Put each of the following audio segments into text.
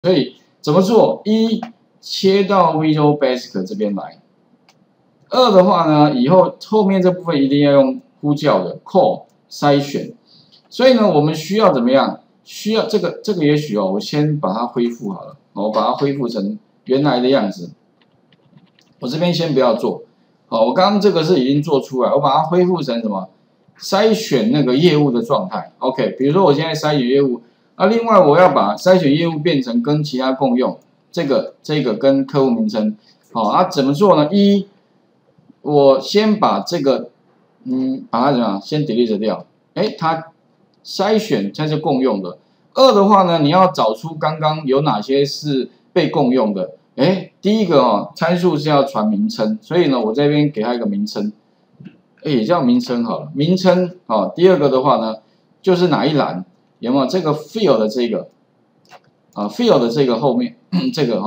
所以怎么做？一切到 Visual Basic 这边来。二的话呢，以后后面这部分一定要用呼叫的 call 筛选。所以呢，我们需要怎么样？需要这个也许哦，我先把它恢复好了，我把它恢复成原来的样子。我这边先不要做，好，我刚刚这个是已经做出来，我把它恢复成什么？筛选那个业务的状态。OK， 比如说我现在筛选业务。另外我要把筛选业务变成跟其他共用，这个跟客户名称，好，怎么做呢？一，我先把这个，把它怎么样？先 delete 掉，它筛选它是共用的。二的话呢，你要找出刚刚有哪些是被共用的，第一个参数是要传名称，所以呢，我这边给它一个名称，也叫名称好了，名称，第二个的话呢，就是哪一栏。有没有这个 field 的这个field 的这个后面这个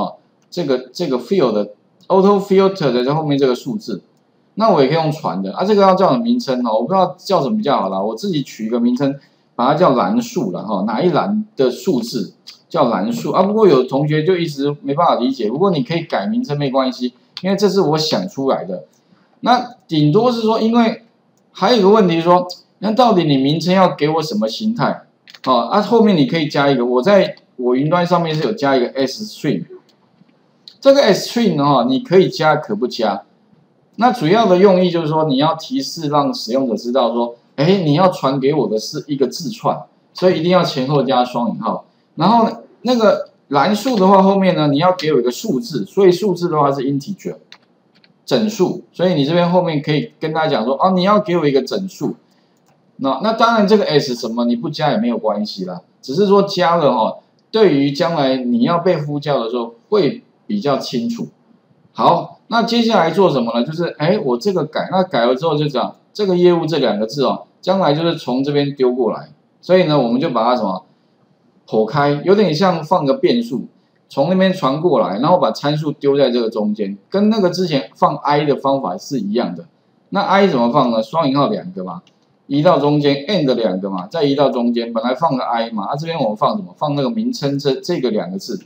field 的 auto filter 的在后面这个数字，那我也可以用传的这个要叫什么名称我不知道叫什么比较好啦，我自己取一个名称，把它叫栏数了哪一栏的数字叫栏数不过有同学就一直没办法理解，不过你可以改名称没关系，因为这是我想出来的。那顶多是说，因为还有一个问题说，那到底你名称要给我什么形态？后面你可以加一个，我在我云端上面是有加一个 string， 这个 string 你可以加可不加。那主要的用意就是说，你要提示让使用者知道说，你要传给我的是一个字串，所以一定要前后加双引号。然后那个栏数的话，后面呢你要给我一个数字，所以数字的话是 integer 整数，所以你这边后面可以跟他讲说，你要给我一个整数。那当然，这个 s 什么你不加也没有关系啦，只是说加了对于将来你要被呼叫的时候会比较清楚。好，那接下来做什么呢？就是我这个改，那改了之后就讲这个业务这两个字将来就是从这边丢过来，所以呢我们就把它什么剖开，有点像放个变数，从那边传过来，然后把参数丢在这个中间，跟那个之前放 i 的方法是一样的。那 i 怎么放呢？双引号两个嘛。移到中间 ，and 两个嘛，再移到中间，本来放个 i 嘛，这边我们放什么？放那个名称这个两个字，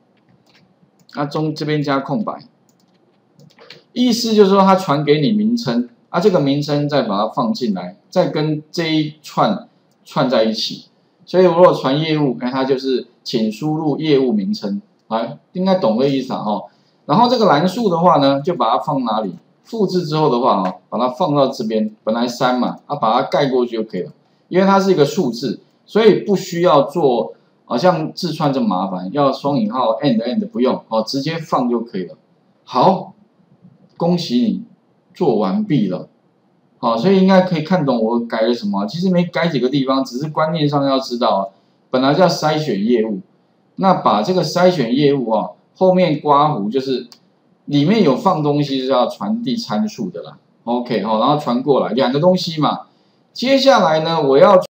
这边加空白，意思就是说它传给你名称，这个名称再把它放进来，再跟这一串在一起，所以如果传业务，它就是请输入业务名称，应该懂这意思然后这个栏数的话呢，就把它放哪里？复制之后的话把它放到这边，本来3嘛，把它盖过去就可以了。因为它是一个数字，所以不需要做像字串这么麻烦，要双引号 and 不用直接放就可以了。好，恭喜你做完毕了。所以应该可以看懂我改了什么。其实没改几个地方，只是观念上要知道本来叫筛选业务，那把这个筛选业务后面刮弧就是里面有放东西是要传递参数的啦。OK 然后传过来两个东西嘛。接下来呢，我要